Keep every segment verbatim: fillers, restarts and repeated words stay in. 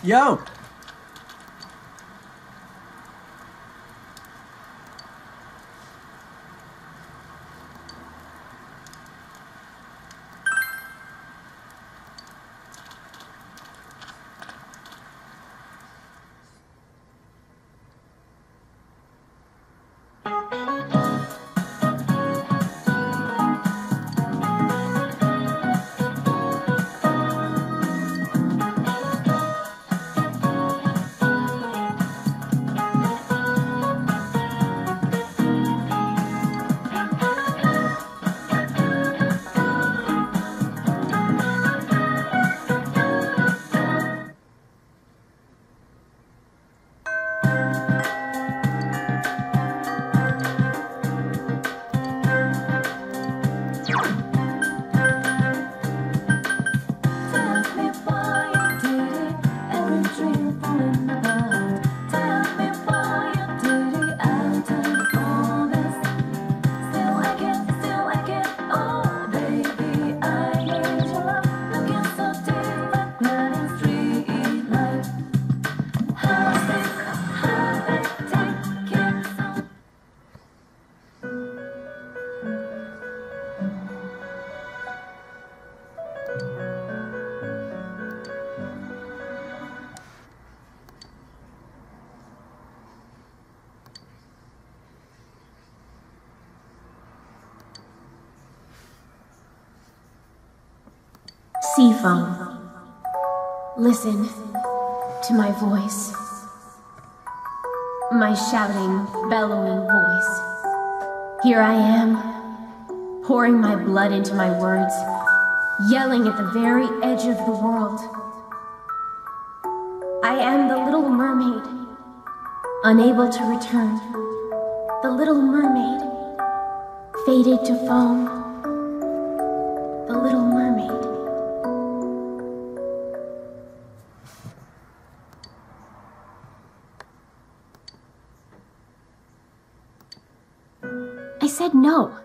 Yo! Seafoam, listen to my voice. My shouting, bellowing voice. Here I am, pouring my blood into my words, yelling at the very edge of the world. I am the little mermaid, unable to return. The little mermaid, faded to foam. The little mermaid. I said no.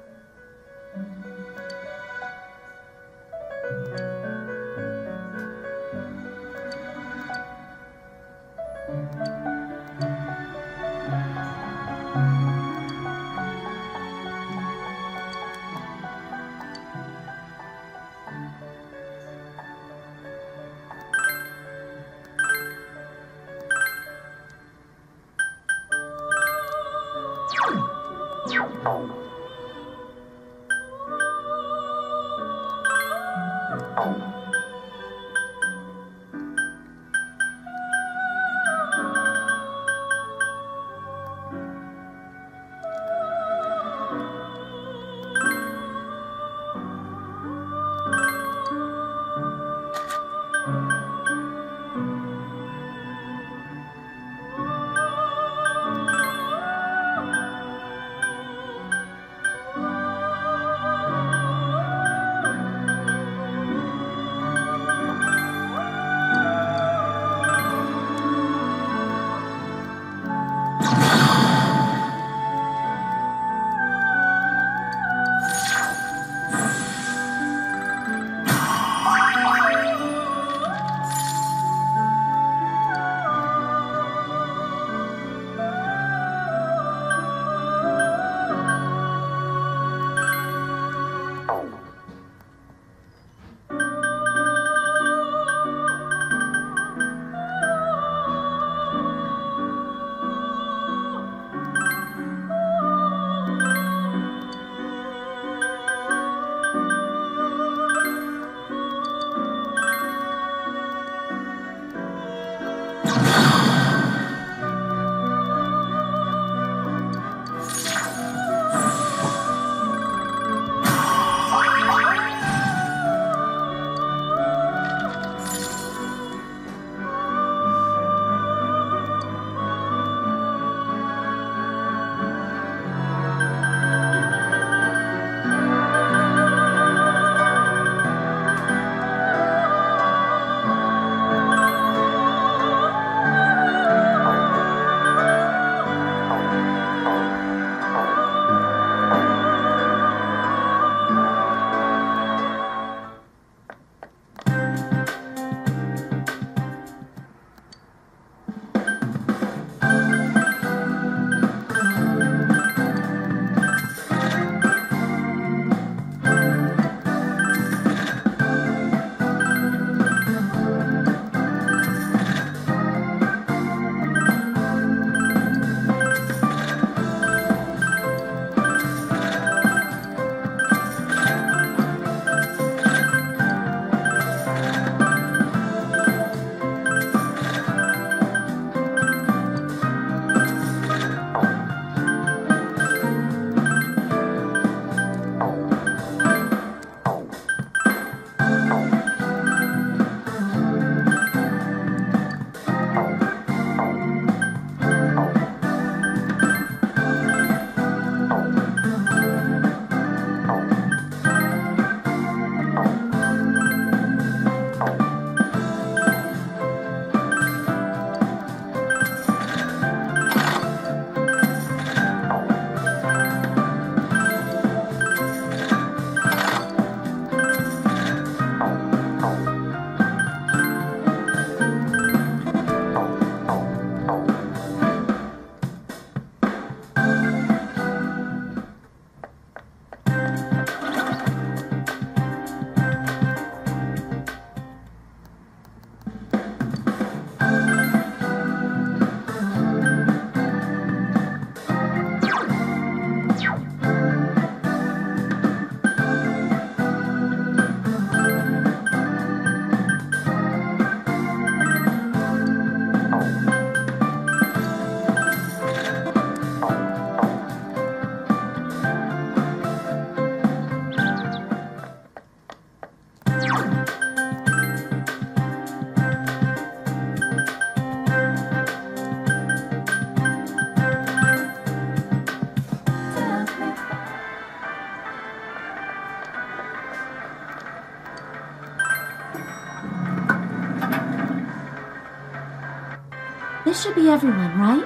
This should be everyone, right?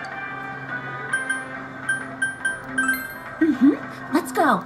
Mm-hmm. Let's go.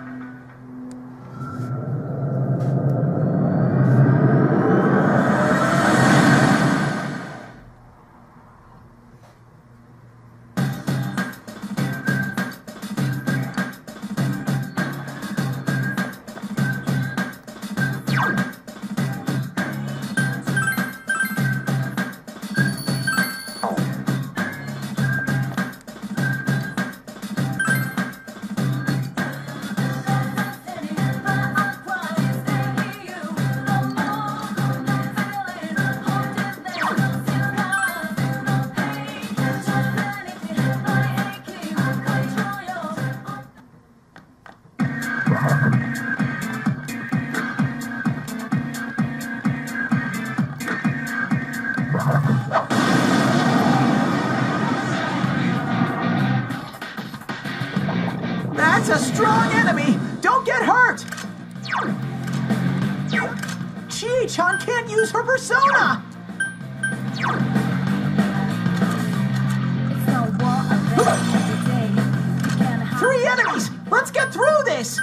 That's a strong enemy! Don't get hurt! Chie-chan can't use her persona! Three enemies! Let's get through this!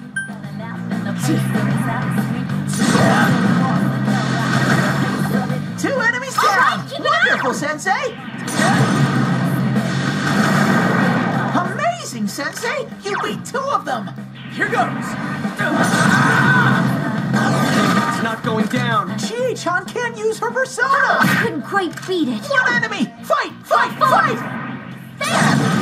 Two enemies down! Right, Wonderful, Sensei! Amazing, Sensei! You beat two of them! Here goes! It's not going down! Chie-chan can't use her persona! I couldn't quite beat it. One enemy! Fight! Fight! Fight! There!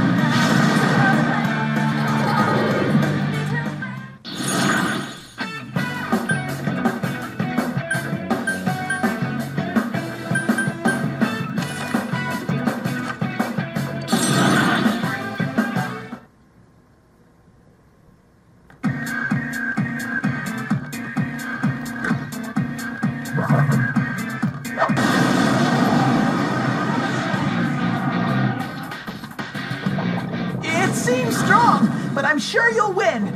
It seems strong, but I'm sure you'll win!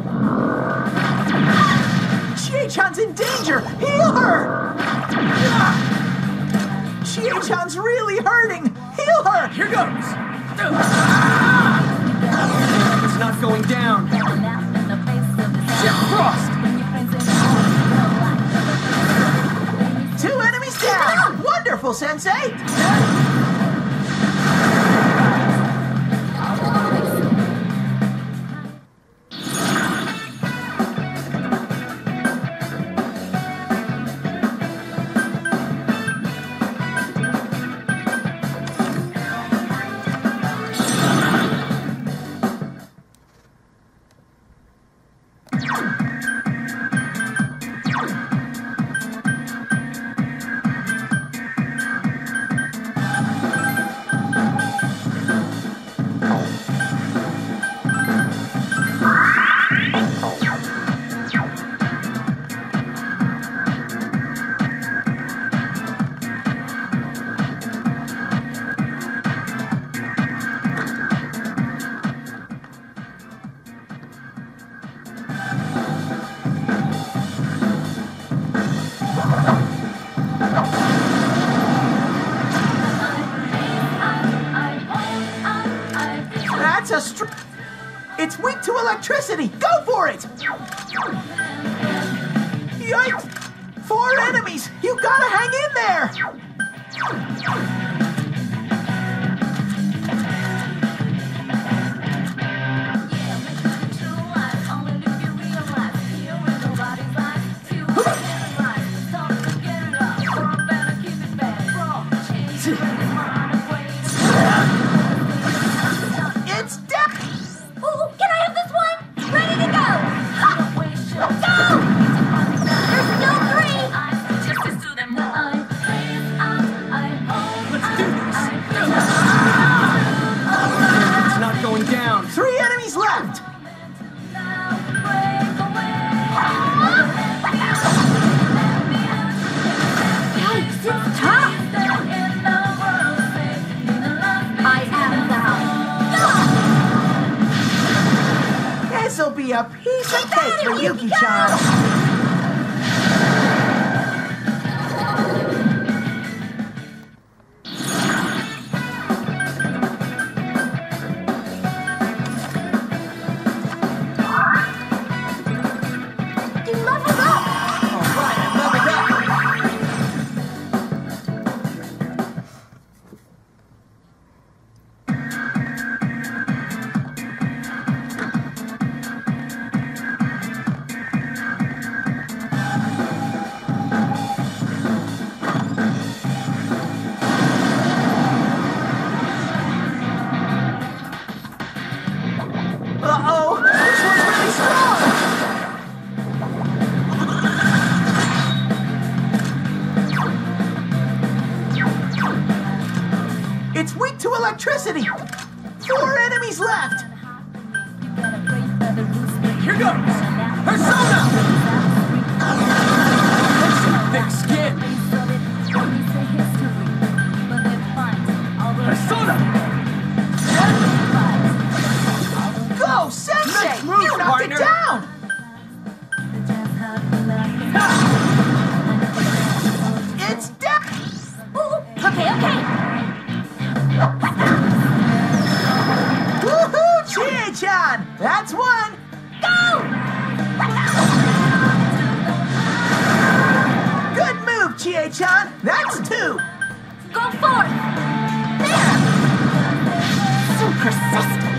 Chie-chan's in danger! Heal her! Chie-chan's really hurting! Heal her! Here goes! It's not going down! Ship crossed! Two enemies down! Wonderful, Sensei! That's a str- It's weak to electricity! Go for it! Yikes! Four enemies! You gotta hang in there! It's death! Ooh, can I have this one? Ready to go! Ha! Go! There's still three! Let's do this! It's not going down! Three enemies left! Yikes, it's tough! I am down. This'll be a piece of cake for Yuki-chan! electricity! Four enemies left! Here goes! Persona! Thick skin! Persona! Go, Sensei! Nice move, you knocked partner. it down! It's down! Ooh, okay, okay. Woohoo, Chie-chan! That's one! Go! Good move, Chie-chan! That's two! Go forth! There! So persistent.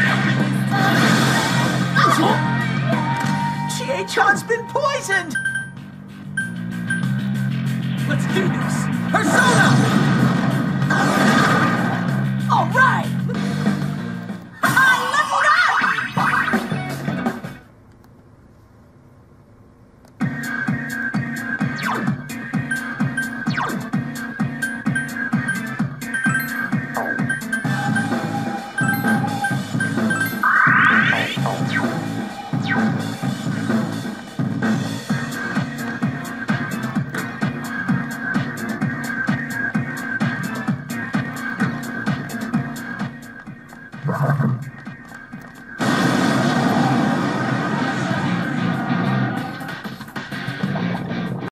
Chie-chan's been poisoned! Let's do this! Persona! All right! I leveled up!